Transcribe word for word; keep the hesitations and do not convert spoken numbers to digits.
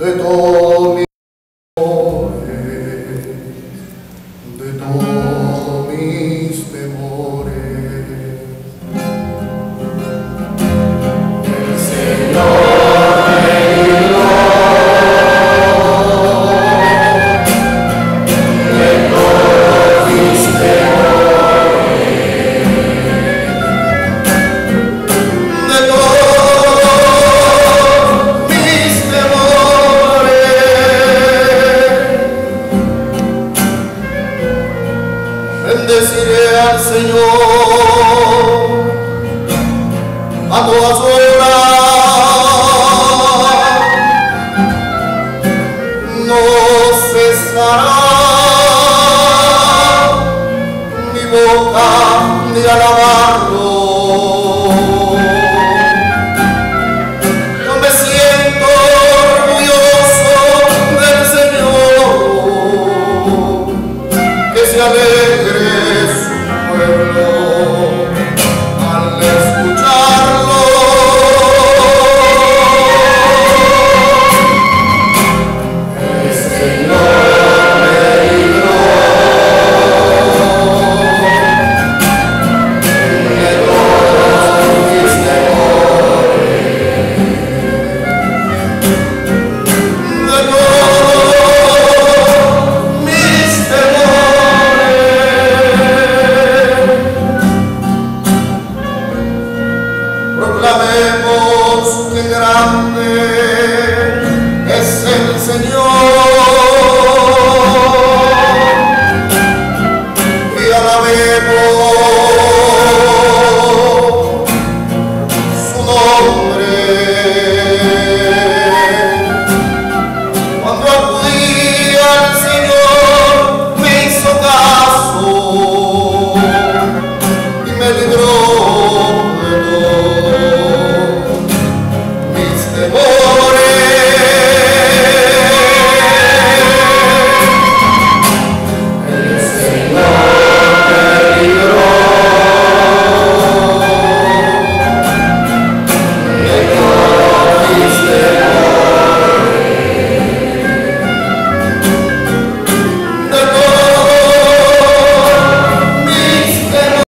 de todos mis temores, de todos mis temores. El Señor me libró de todos mis temores, de todos mis temores. Bendeciré al Señor a todas horas, no cesará mi boca de alabarlo.